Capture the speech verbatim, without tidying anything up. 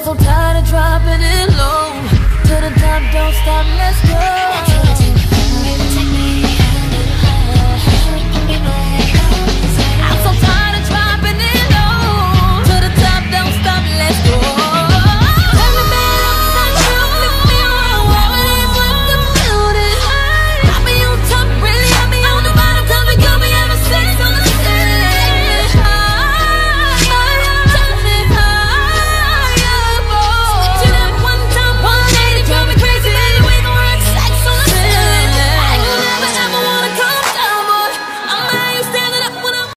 so tired of dropping it low. To the top, don't stop, let's go.